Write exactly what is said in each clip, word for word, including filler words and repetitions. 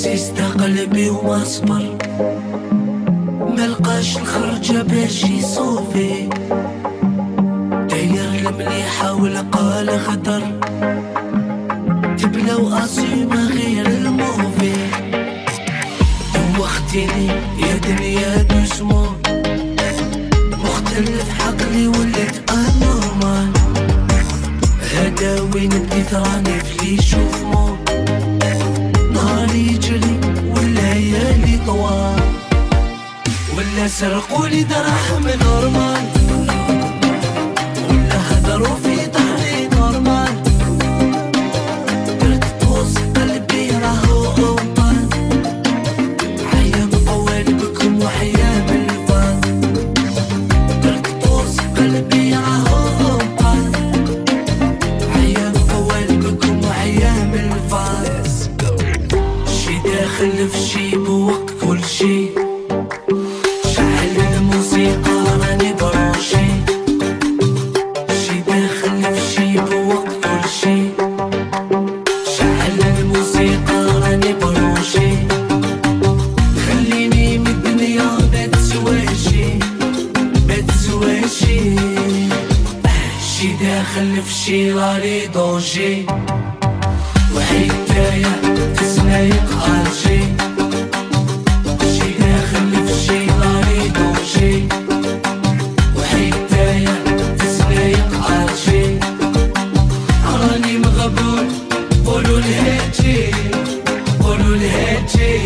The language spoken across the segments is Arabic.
سيستا قلبي وما صبر، ملقاش الخرجة باش يصوفي، داير المليحة ولقى الخطر، تبلا وأصيمة غير الموفي. دوختيني يا دنيا دوسمون، مختلف عقلي وليت انورمال، هذا وين بديت راني في لي شوفمون، نهاري يجري والليالي طوال، ولا سرقولي دراهم نورمال، ولا هدروا في ظهري نورمال، درت بوز قلبي راهو اوطان، حيا مطول بكم وحيا بالفان، درت بوز قلبي راهو اوطان، حيا مطول بكم وحيا بالفان. شي داخل في شي بوقت كل شي، شعل الموسيقى راني بروشي، شي داخل في شي بوقت كل شي، شعل الموسيقى راني بروشي، خليني من الدنيا ما تسواشي ما تسواشي، شي داخل في شي راني دونجي، وحكاية في سنايق عالجي، شي داخل في شي راني دونجي، وحكاية في سنايق عالجي، راني مغبول قولوا الهاتي قولوا الهاتي.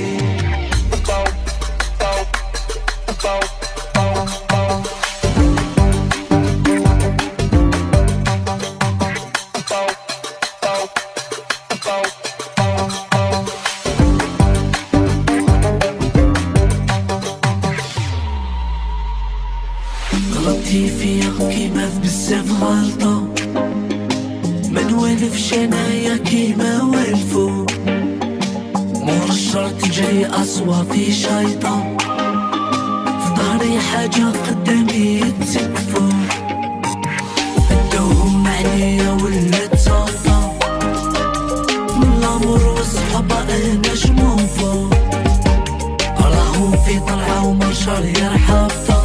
غلطتي فيا كيما في بزاف غلطة، ما نوالفش انايا كيما والفو، مور الشرط جاي اصواتي شايطة، في ظهري حاجة قدامي يتسقفو، ادوهم عليا ولا تصفى، من الامور والصحابة انا شموفو، راهم في طلعة ومرشر يرحبطة،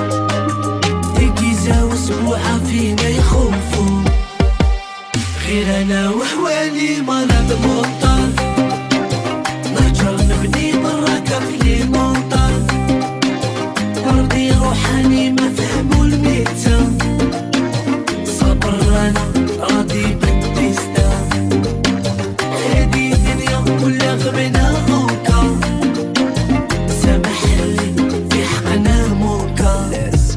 واسبوعة فينا يخوفو، غير انا وحوالي مرض مطر، نهجر نبني برا كفلي مطر، مرضي روحاني ما فهمو الميتة، صبر انا راضي بالديستا، هادي دنيا ولا غبنا هوكا، سامحلي في حقنا موكا،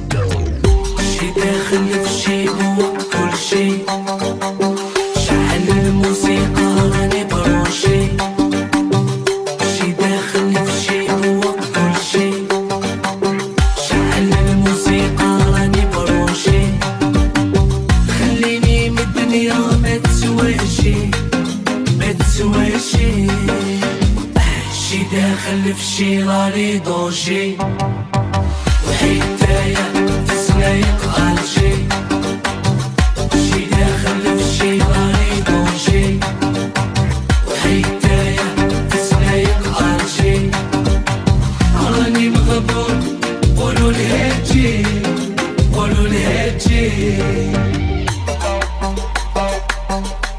داخل في شي بوقت كل شي، شعل الموسيقى راني بروشي، شي داخل في شي بوقت كل شي، شعل الموسيقى راني بروشي، خليني من الدنيا ما تسواشي ما تسواشي، شي داخل في شي راني دونجي، وحكاية في سنايق عالجي، شي داخل في شي راني دونجي، وحكاية في سنايق عالجي، راني مغبون قولوا الهاتي قولوا الهاتي.